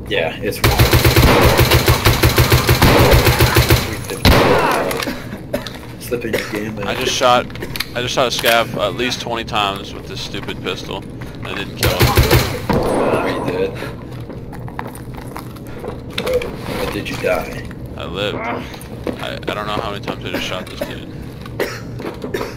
Yeah, it's slipping your game, man. I just shot a scav at least 20 times with this stupid pistol, and I didn't kill him. Oh, you did. But did you die? I lived. I don't know how many times I just shot this dude.